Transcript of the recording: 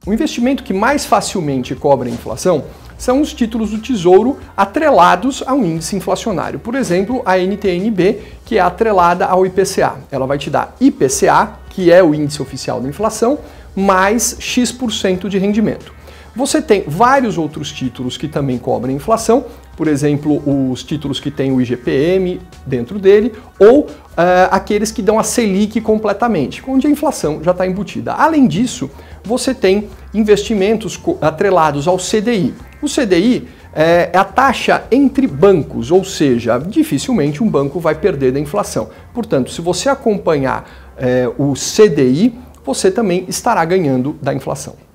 O investimento que mais facilmente cobre a inflação são os títulos do Tesouro atrelados a um índice inflacionário. Por exemplo, a NTN-B, que é atrelada ao IPCA. Ela vai te dar IPCA, que é o índice oficial da inflação, mais X% de rendimento. Você tem vários outros títulos que também cobrem inflação, por exemplo, os títulos que têm o IGPM dentro dele, ou aqueles que dão a Selic completamente, onde a inflação já está embutida. Além disso, você tem investimentos atrelados ao CDI. O CDI é a taxa entre bancos, ou seja, dificilmente um banco vai perder da inflação. Portanto, se você acompanhar o CDI, você também estará ganhando da inflação.